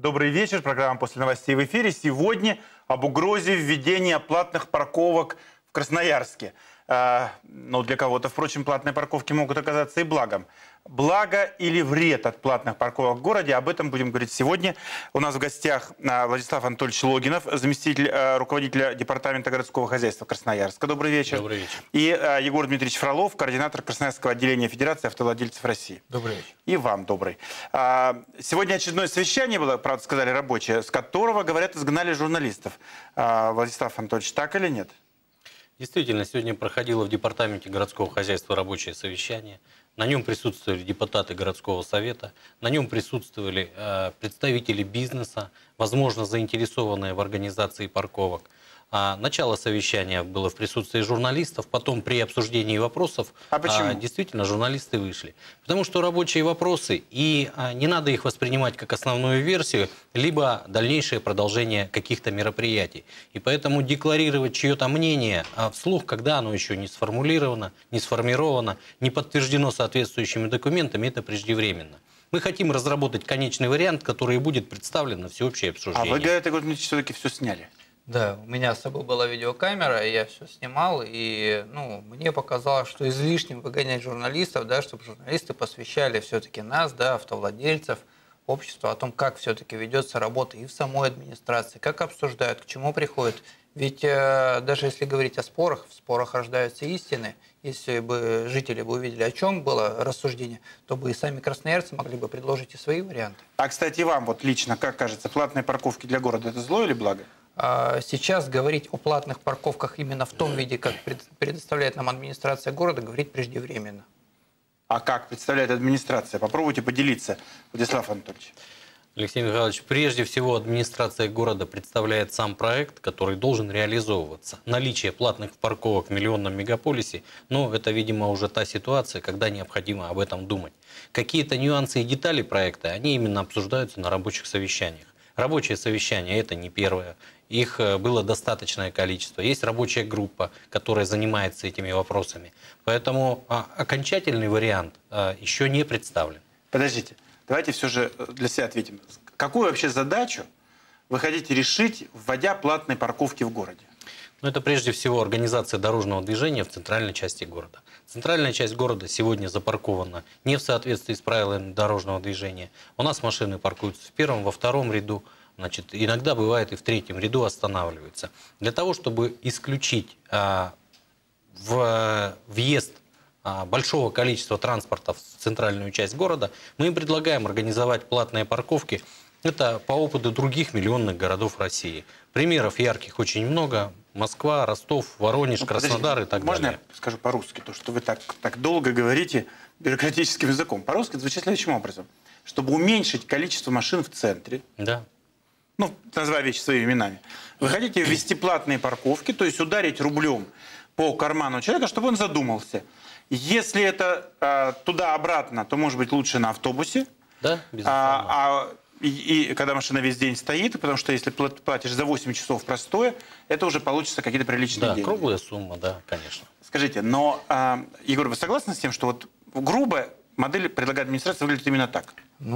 Добрый вечер. Программа «После новостей» в эфире. Сегодня об угрозе введения платных парковок в Красноярске. Но для кого-то, впрочем, платные парковки могут оказаться и благом. Благо или вред от платных парковок в городе? Об этом будем говорить сегодня. У нас в гостях Владислав Анатольевич Логинов, заместитель руководителя Департамента городского хозяйства Красноярска. Добрый вечер. Добрый вечер. И Егор Дмитриевич Фролов, координатор Красноярского отделения Федерации автовладельцев России. Добрый вечер. И вам добрый. Сегодня очередное совещание было, правда, сказали рабочее, с которого, говорят, изгнали журналистов. Владислав Анатольевич, так или нет? Действительно, сегодня проходило в Департаменте городского хозяйства рабочее совещание. На нем присутствовали депутаты городского совета, на нем присутствовали представители бизнеса, возможно, заинтересованные в организации парковок. Начало совещания было в присутствии журналистов, потом при обсуждении вопросов действительно журналисты вышли. Потому что рабочие вопросы, и не надо их воспринимать как основную версию, либо дальнейшее продолжение каких-то мероприятий. И поэтому декларировать чье-то мнение вслух, когда оно еще не сформулировано, не сформировано, не подтверждено соответствующими документами, это преждевременно. Мы хотим разработать конечный вариант, который будет представлен на всеобщее обсуждение. А вы, говорите, все-таки все сняли? Да, у меня с собой была видеокамера, я все снимал, и мне показалось, что излишним выгонять журналистов, да, чтобы журналисты посвящали все-таки нас, да, автовладельцев, общество, о том, как все-таки ведется работа и в самой администрации, как обсуждают, к чему приходят. Ведь даже если говорить о спорах, в спорах рождаются истины. Если бы жители бы увидели, о чем было рассуждение, то бы и сами красноярцы могли бы предложить и свои варианты. А, кстати, вам вот лично, как кажется, платные парковки для города – это зло или благо? Сейчас говорить о платных парковках именно в том виде, как предоставляет нам администрация города, говорить преждевременно. А как представляет администрация? Попробуйте поделиться, Владислав Анатольевич. Алексей Михайлович, прежде всего администрация города представляет сам проект, который должен реализовываться. Наличие платных парковок в миллионном мегаполисе, это, видимо, уже та ситуация, когда необходимо об этом думать. Какие-то нюансы и детали проекта, они именно обсуждаются на рабочих совещаниях. Рабочее совещание – это не первое. Их было достаточное количество. Есть рабочая группа, которая занимается этими вопросами. Поэтому окончательный вариант еще не представлен. Подождите, давайте все же для себя ответим. Какую вообще задачу вы хотите решить, вводя платные парковки в городе? Это прежде всего организация дорожного движения в центральной части города. Центральная часть города сегодня запаркована не в соответствии с правилами дорожного движения. У нас машины паркуются в первом, во втором ряду. Иногда бывает и в третьем ряду останавливаются. Для того, чтобы исключить въезд большого количества транспорта в центральную часть города, мы им предлагаем организовать платные парковки. Это по опыту других миллионных городов России. Примеров ярких очень много. Москва, Ростов, Воронеж, Краснодар и так далее. Можно я скажу по-русски? То, что вы так долго говорите бюрократическим языком. По-русски это звучит следующим образом. Чтобы уменьшить количество машин в центре, да. Называя вещи своими именами, вы хотите ввести платные парковки, то есть ударить рублем по карману человека, чтобы он задумался. Если это туда-обратно, то, может быть, лучше на автобусе. Да, безусловно. И когда машина весь день стоит, потому что если платишь за 8 часов простое, это уже получится какие-то приличные деньги. Да, круглая сумма, да, конечно. Скажите, но, Егор, вы согласны с тем, что вот грубо модель предлагает администрация выглядит именно так?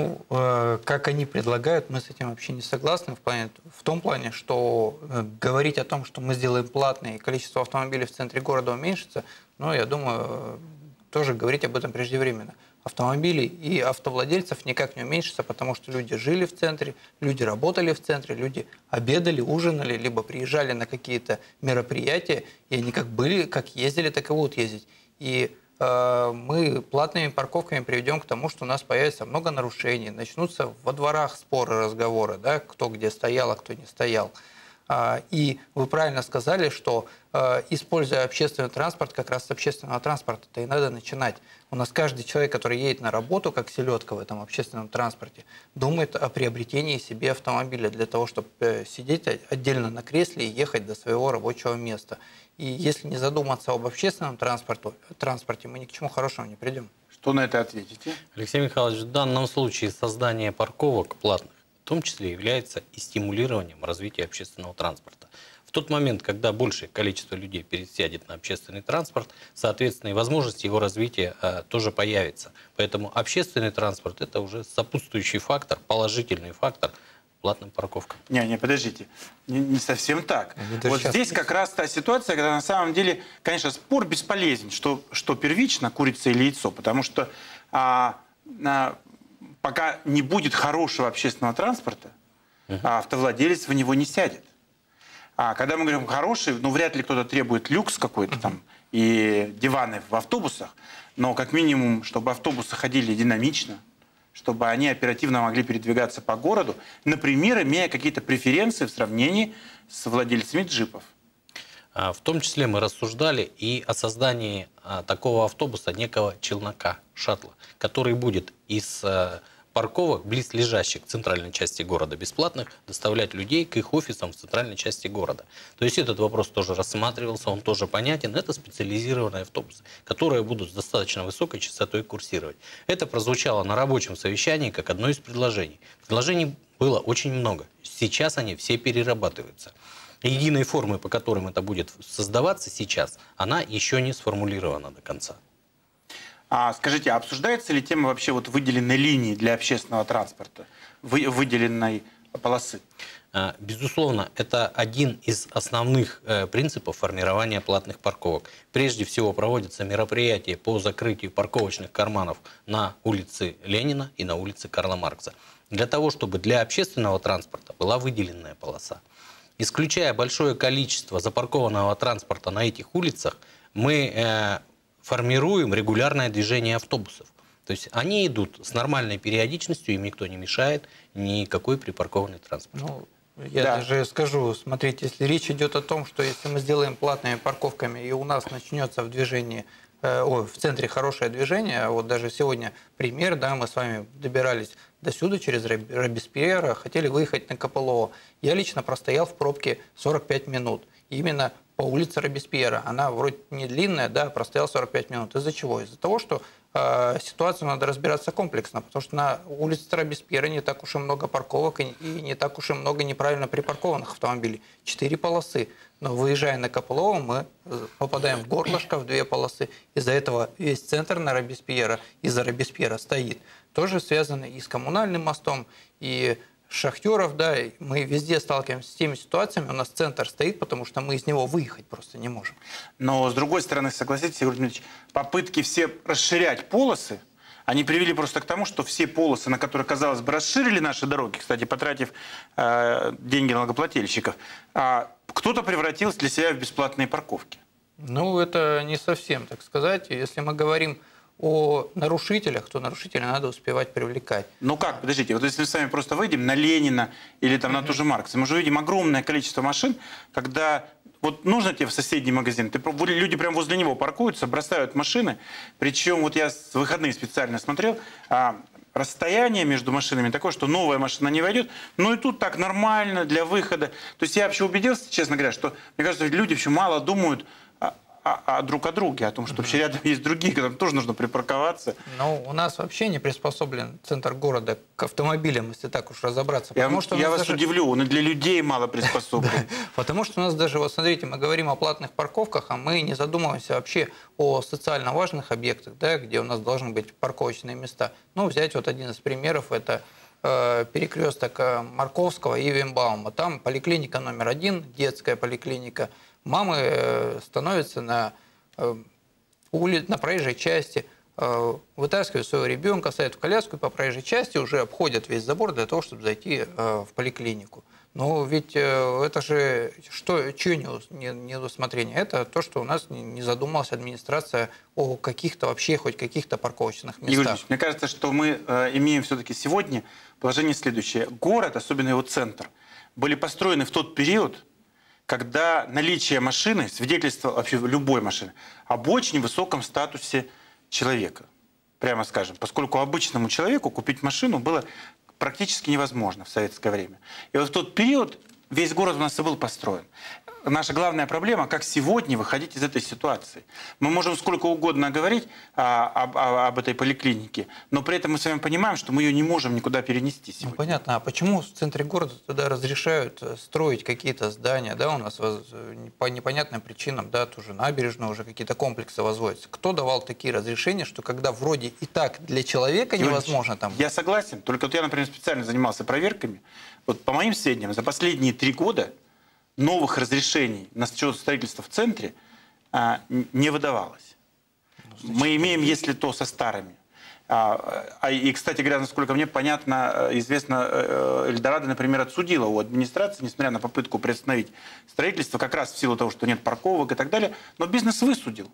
Как они предлагают, мы с этим вообще не согласны. В том плане, что говорить о том, что мы сделаем платное и количество автомобилей в центре города уменьшится, я думаю, тоже говорить об этом преждевременно. Автомобилей и автовладельцев никак не уменьшится, потому что люди жили в центре, люди работали в центре, люди обедали, ужинали, либо приезжали на какие-то мероприятия, и они как были, как ездили, так и будут ездить. И мы платными парковками приведем к тому, что у нас появится много нарушений, начнутся во дворах споры, разговоры, да, кто где стоял, а кто не стоял. И вы правильно сказали, что, используя общественный транспорт, как раз с общественного транспорта-то и надо начинать. У нас каждый человек, который едет на работу, как селедка в этом общественном транспорте, думает о приобретении себе автомобиля для того, чтобы сидеть отдельно на кресле и ехать до своего рабочего места. И если не задуматься об общественном транспорте, мы ни к чему хорошему не придем. Что на это ответите? Алексей Михайлович, в данном случае создание парковок платных в том числе является и стимулированием развития общественного транспорта. В тот момент, когда большее количество людей пересядет на общественный транспорт, соответственно, и возможность его развития тоже появится. Поэтому общественный транспорт – это уже сопутствующий фактор, положительный фактор платным парковкам. Не, подождите. Не совсем так. Вот сейчас здесь как раз та ситуация, когда на самом деле, конечно, спор бесполезен, что первично, курица или яйцо, потому что пока не будет хорошего общественного транспорта, автовладелец в него не сядет. А когда мы говорим хороший, ну, вряд ли кто-то требует люкс какой-то там и диваны в автобусах, но как минимум, чтобы автобусы ходили динамично, чтобы они оперативно могли передвигаться по городу, например, имея какие-то преференции в сравнении с владельцами джипов. В том числе мы рассуждали и о создании такого автобуса, некого челнока, шаттла, который будет из парковок, близлежащих к центральной части города, бесплатных, доставлять людей к их офисам в центральной части города. То есть этот вопрос тоже рассматривался, он тоже понятен. Это специализированные автобусы, которые будут с достаточно высокой частотой курсировать. Это прозвучало на рабочем совещании как одно из предложений. Предложений было очень много. Сейчас они все перерабатываются. Единой формы, по которым это будет создаваться сейчас, она еще не сформулирована до конца. Скажите, обсуждается ли тема вообще вот выделенной линии для общественного транспорта, выделенной полосы? Безусловно, это один из основных принципов формирования платных парковок. Прежде всего проводятся мероприятия по закрытию парковочных карманов на улице Ленина и на улице Карла Маркса. Для того, чтобы для общественного транспорта была выделенная полоса. Исключая большое количество запаркованного транспорта на этих улицах, мы формируем регулярное движение автобусов. То есть они идут с нормальной периодичностью, им никто не мешает, никакой припаркованный транспорт. Ну, я даже скажу, смотрите, если речь идет о том, что если мы сделаем платными парковками, и у нас начнется в движении, в центре хорошее движение, вот даже сегодня пример, да, мы с вами добирались до сюда через Робеспьера, хотели выехать на КПЛО. Я лично простоял в пробке 45 минут. Именно по улице Робеспьера. Она вроде не длинная, да, простоял 45 минут. Из-за чего? Из-за того, что ситуацию надо разбираться комплексно, потому что на улице Робеспьера не так уж и много парковок и не так уж и много неправильно припаркованных автомобилей. 4 полосы. Но выезжая на КПЛО, мы попадаем в горлышко, в 2 полосы. Из-за этого весь центр на Робеспьера, из-за Робеспьера стоит. Тоже связано и с коммунальным мостом, и шахтеров, да, мы везде сталкиваемся с теми ситуациями, у нас центр стоит, потому что мы из него выехать просто не можем. Но, с другой стороны, согласитесь, Егор Дмитриевич, попытки все расширять полосы, они привели просто к тому, что все полосы, на которые, казалось бы, расширили наши дороги, кстати, потратив деньги налогоплательщиков, кто-то превратил для себя в бесплатные парковки. Ну, это не совсем, так сказать. Если мы говорим о нарушителях, то нарушителя надо успевать привлекать. Ну как, подождите, вот если мы с вами просто выйдем на Ленина или там на ту же Маркса, мы уже видим огромное количество машин, когда вот нужно тебе в соседний магазин, люди прямо возле него паркуются, бросают машины, причем вот я с выходных специально смотрел, расстояние между машинами такое, что новая машина не войдет, но и тут так нормально для выхода. То есть я вообще убедился, честно говоря, что, мне кажется, люди еще мало думают друг о друге, о том, что вообще рядом есть другие, которым тоже нужно припарковаться. Ну, у нас вообще не приспособлен центр города к автомобилям, если так уж разобраться. Я вас удивлю, он и для людей мало приспособлен. Потому что у нас даже, вот смотрите, мы говорим о платных парковках, а мы не задумываемся вообще о социально важных объектах, да, где у нас должны быть парковочные места. Ну, взять вот один из примеров, это перекресток Марковского и Вимбаума. Там поликлиника номер 1, детская поликлиника. Мамы становятся на проезжей части, вытаскивают своего ребенка, ставят в коляску и по проезжей части уже обходят весь забор для того, чтобы зайти в поликлинику. Но ведь это же чье недосмотрение? Это то, что у нас не задумалась администрация о каких-то вообще хоть каких-то парковочных местах. Игорь Ильич, мне кажется, что мы имеем все-таки сегодня положение следующее. Город, особенно его центр, были построены в тот период, когда наличие машины свидетельствовало, вообще любой машины, об очень высоком статусе человека. Прямо скажем, поскольку обычному человеку купить машину было практически невозможно в советское время. И вот в тот период весь город у нас и был построен. наша главная проблема, как сегодня выходить из этой ситуации. Мы можем сколько угодно говорить об этой поликлинике, но при этом мы с вами понимаем, что мы ее не можем никуда перенести сегодня. Ну, понятно. А почему в центре города тогда разрешают строить какие-то здания, да, у нас по непонятным причинам, да, тоже набережную уже какие-то комплексы возводятся. Кто давал такие разрешения, что когда вроде и так для человека невозможно там... Я согласен, только вот я, например, специально занимался проверками. Вот по моим сведениям, за последние 3 года новых разрешений на строительство в центре не выдавалось. Мы имеем, если то, со старыми. И, кстати говоря, насколько мне понятно, известно, Эльдорадо, например, отсудила у администрации, несмотря на попытку приостановить строительство, как раз в силу того, что нет парковок и так далее, но бизнес высудил.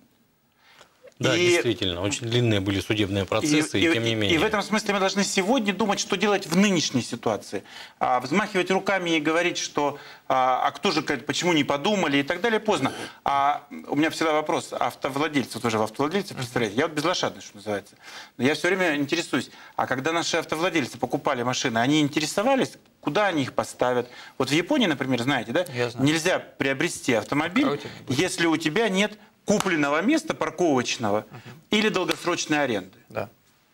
Да, действительно, очень длинные были судебные процессы, и тем не менее. И в этом смысле мы должны сегодня думать, что делать в нынешней ситуации. Взмахивать руками и говорить, что кто же, почему не подумали и так далее, поздно. У меня всегда вопрос, автовладельцы, тоже автовладельцы, представляете, я вот безлошадный, что называется. Но я все время интересуюсь, а когда наши автовладельцы покупали машины, они интересовались, куда они их поставят? Вот в Японии, например, знаете, да, нельзя приобрести автомобиль, если у тебя нет купленного места парковочного или долгосрочной аренды. Да.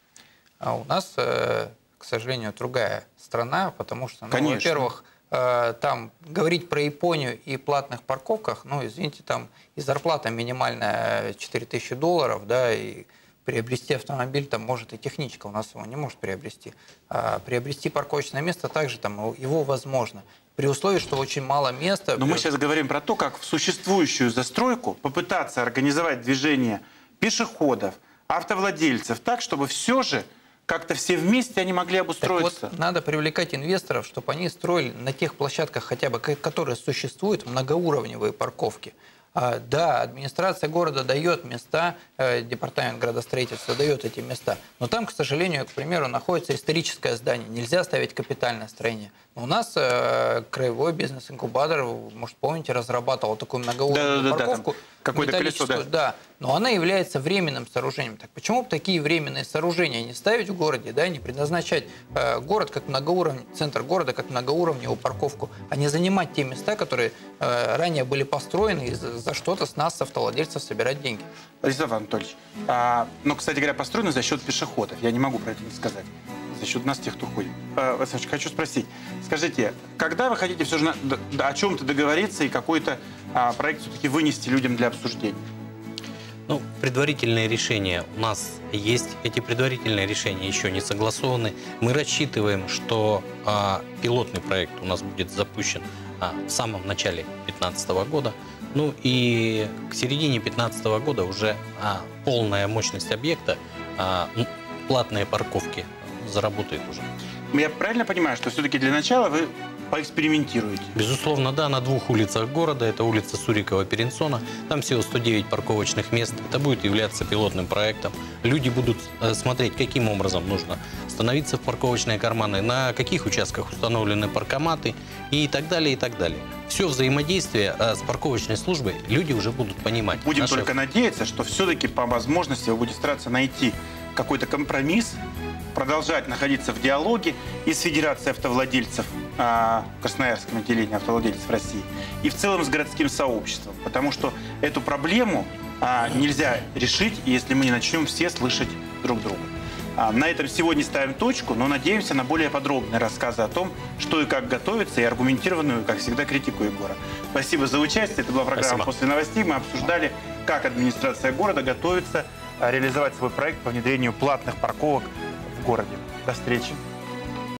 А у нас, к сожалению, другая страна, потому что, ну, во-первых, там говорить про Японию и платных парковках, ну, извините, там и зарплата минимальная $4000, да, и приобрести автомобиль там может и техничка, у нас его не может приобрести. А приобрести парковочное место также там его возможно. При условии, что очень мало места. Но мы сейчас говорим про то, как в существующую застройку попытаться организовать движение пешеходов, автовладельцев так, чтобы все же как-то все вместе они могли обустроиться. Так вот, надо привлекать инвесторов, чтобы они строили на тех площадках хотя бы, которые существуют, многоуровневые парковки. Да, администрация города дает места, департамент градостроительства дает эти места, но там, к сожалению, к примеру, находится историческое здание, нельзя ставить капитальное строение. У нас краевой бизнес-инкубатор, может, помните, разрабатывал такую многоуровневую парковку. Какое-то колесо, да. Но она является временным сооружением. Так почему бы такие временные сооружения не ставить в городе, да, не предназначать город как центр города как многоуровневую парковку, а не занимать те места, которые ранее были построены, и за что-то с нас, с автовладельцев, собирать деньги. Владислав Анатольевич, но, кстати говоря, построены за счет пешеходов. Я не могу про это не сказать. За счет нас, тех, кто ходит. Василий, хочу спросить. Скажите, когда вы хотите все же о чем-то договориться и какой-то проект все-таки вынести людям для обсуждения? Ну, предварительные решения у нас есть. Эти предварительные решения еще не согласованы. Мы рассчитываем, что пилотный проект у нас будет запущен в самом начале 2015 года. Ну и к середине 2015 года уже полная мощность объекта, платные парковки заработает уже. Я правильно понимаю, что все-таки для начала вы поэкспериментируете? Безусловно, да, на 2 улицах города. Это улица Сурикова-Перенсона. Там всего 109 парковочных мест. Это будет являться пилотным проектом. Люди будут смотреть, каким образом нужно становиться в парковочные карманы, на каких участках установлены паркоматы и так далее, и так далее. Все взаимодействие с парковочной службой люди уже будут понимать. Будем только надеяться, что все-таки по возможности вы будете стараться найти какой-то компромисс, продолжать находиться в диалоге и с Федерацией автовладельцев, Красноярском отделении автовладельцев России, и в целом с городским сообществом. Потому что эту проблему нельзя решить, если мы не начнем все слышать друг друга. На этом сегодня ставим точку, но надеемся на более подробные рассказы о том, что и как готовится, и аргументированную, как всегда, критику Егора. Спасибо за участие. Это была программа «После новостей». Мы обсуждали, как администрация города готовится реализовать свой проект по внедрению платных парковок в городе. До встречи.